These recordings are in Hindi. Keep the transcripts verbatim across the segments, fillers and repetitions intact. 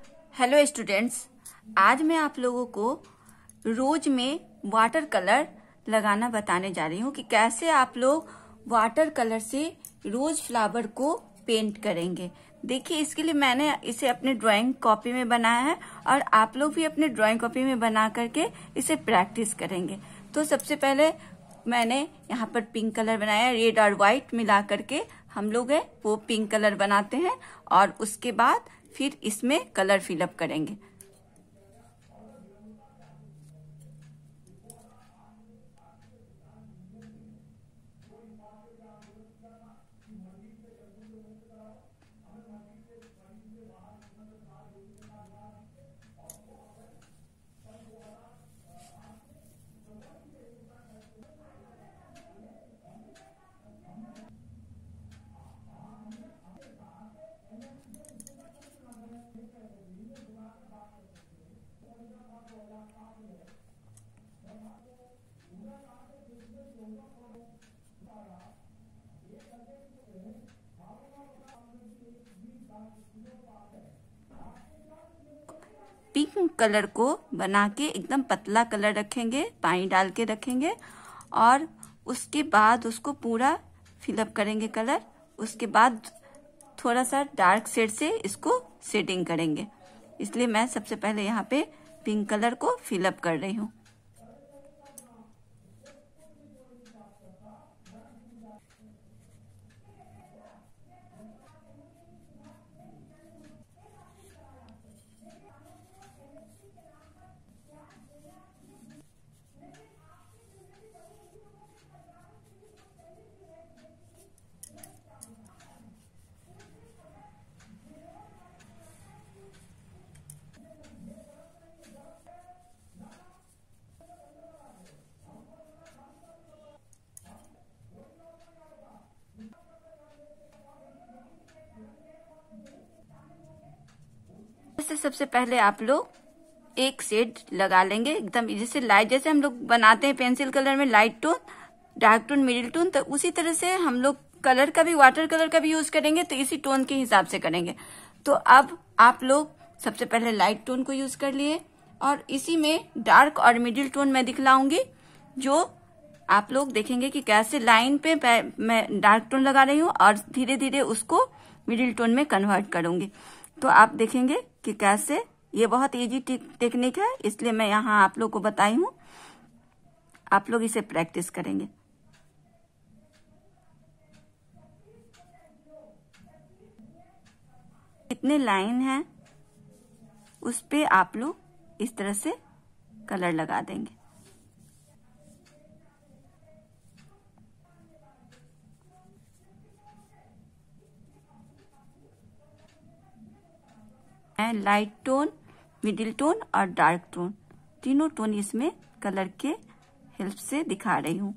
हेलो स्टूडेंट्स, आज मैं आप लोगों को रोज में वाटर कलर लगाना बताने जा रही हूँ कि कैसे आप लोग वाटर कलर से रोज फ्लावर को पेंट करेंगे। देखिए, इसके लिए मैंने इसे अपने ड्राइंग कॉपी में बनाया है और आप लोग भी अपने ड्राइंग कॉपी में बना करके इसे प्रैक्टिस करेंगे। तो सबसे पहले मैंने यहाँ पर पिंक कलर बनाया, रेड और व्हाइट मिला करके हम लोग है वो पिंक कलर बनाते हैं और उसके बाद फिर इसमें कलर फिलअप करेंगे। पिंक कलर को बना के एकदम पतला कलर रखेंगे, पानी डाल के रखेंगे और उसके बाद उसको पूरा फिलअप करेंगे कलर। उसके बाद थोड़ा सा डार्क शेड से इसको शेडिंग करेंगे। इसलिए मैं सबसे पहले यहाँ पे पिंक कलर को फिलअप कर रही हूँ। सबसे पहले आप लोग एक शेड लगा लेंगे एकदम, जैसे लाइट, जैसे हम लोग बनाते हैं पेंसिल कलर में light tone, dark tone, middle tone, तो उसी तरह से हम लोग कलर का भी, वाटर कलर का भी यूज करेंगे तो इसी टोन के हिसाब से करेंगे। तो अब आप लोग सबसे पहले लाइट टोन को यूज कर लिए और इसी में डार्क और मिडिल टोन मैं दिखलाऊंगी, जो आप लोग देखेंगे कि कैसे लाइन पे मैं डार्क टोन लगा रही हूँ और धीरे धीरे उसको मिडिल टोन में कन्वर्ट करूंगी। तो आप देखेंगे कि कैसे, ये बहुत इजी टेक्निक है, इसलिए मैं यहाँ आप लोग को बताई हूँ। आप लोग इसे प्रैक्टिस करेंगे। कितने लाइन है उस पे आप लोग इस तरह से कलर लगा देंगे। मैं लाइट टोन, मिडिल टोन और डार्क टोन, तीनों टोन इसमें कलर के हेल्प से दिखा रही हूँ।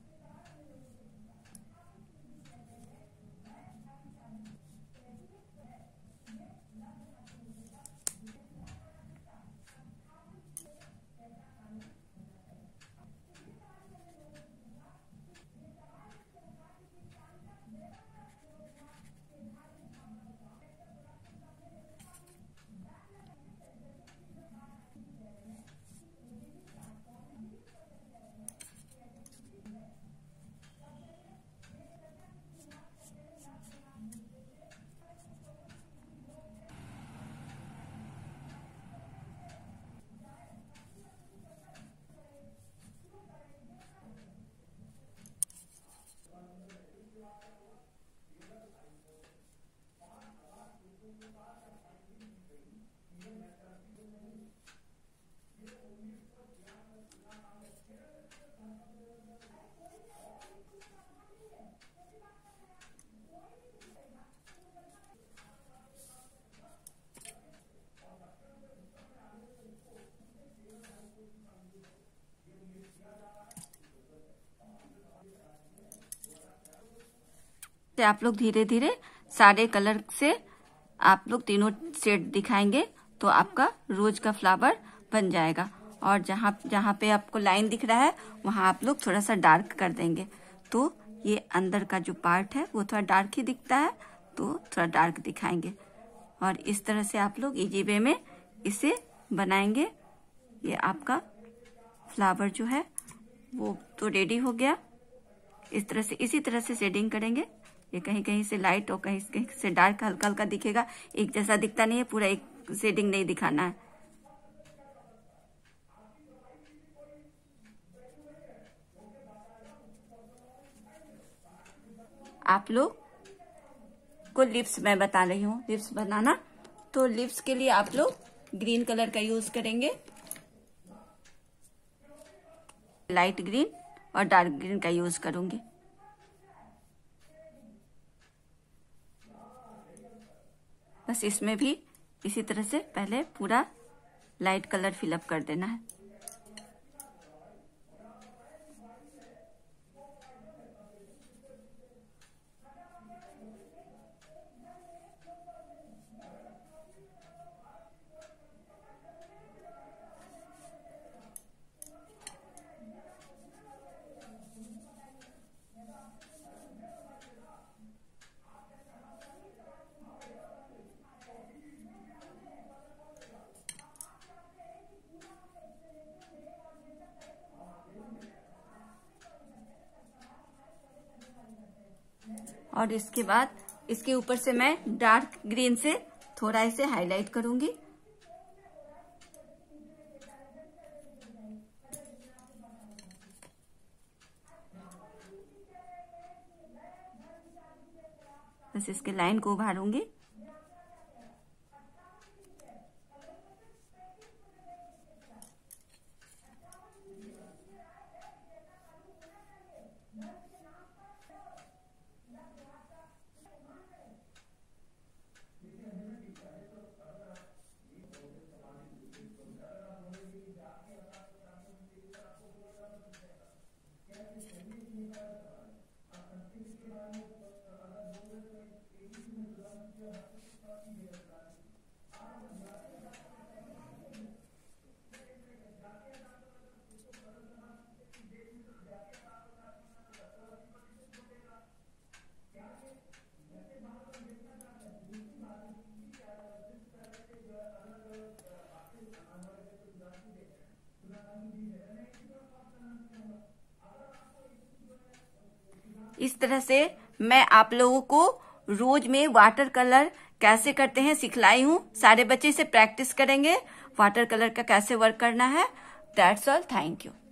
आप लोग धीरे धीरे सारे कलर से आप लोग तीनों शेड दिखाएंगे तो आपका रोज का फ्लावर बन जाएगा। और जहाँ जहाँ पे आपको लाइन दिख रहा है वहाँ आप लोग थोड़ा सा डार्क कर देंगे, तो ये अंदर का जो पार्ट है वो थोड़ा डार्क ही दिखता है, तो थोड़ा डार्क दिखाएंगे। और इस तरह से आप लोग इजी वे में इसे बनाएंगे। ये आपका फ्लावर जो है वो तो रेडी हो गया। इस तरह से इसी तरह से शेडिंग करेंगे। ये कहीं कहीं से लाइट और कहीं कहीं से डार्क हल्का हल्का दिखेगा, एक जैसा दिखता नहीं है, पूरा एक शेडिंग नहीं दिखाना है। आप लोग को लिप्स मैं बता रही हूँ लिप्स बनाना। तो लिप्स के लिए आप लोग ग्रीन कलर का यूज करेंगे, लाइट ग्रीन और डार्क ग्रीन का यूज करूंगी। बस इसमें भी इसी तरह से पहले पूरा लाइट कलर फिलअप कर देना है। और इसके बाद इसके ऊपर से मैं डार्क ग्रीन से थोड़ा इसे हाईलाइट करूंगी। बस इसके लाइन को उभारूंगी। इस तरह से मैं आप लोगों को रोज में वाटर कलर कैसे करते हैं सिखलाई हूँ। सारे बच्चे इसे प्रैक्टिस करेंगे, वाटर कलर का कैसे वर्क करना है। That's all, thank you.